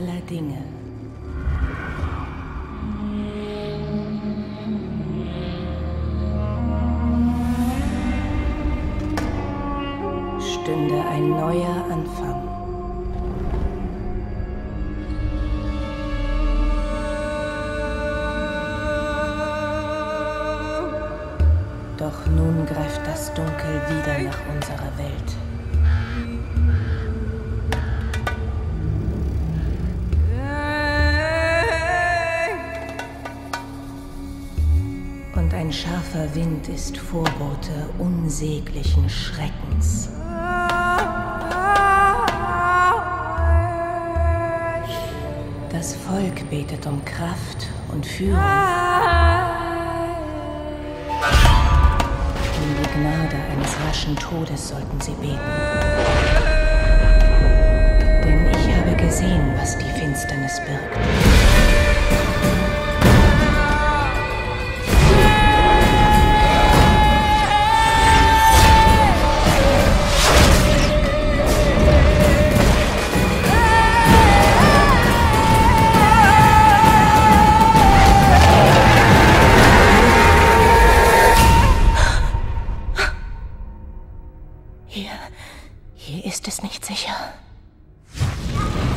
aller Dinge. Stünde ein neuer Anfang. Doch nun greift das Dunkel wieder nach unserer Welt. Und ein scharfer Wind ist Vorbote unsäglichen Schreckens. Das Volk betet um Kraft und Führung. Um die Gnade eines raschen Todes sollten sie beten. Denn ich habe gesehen, was die Finsternis birgt. Hier ist es nicht sicher.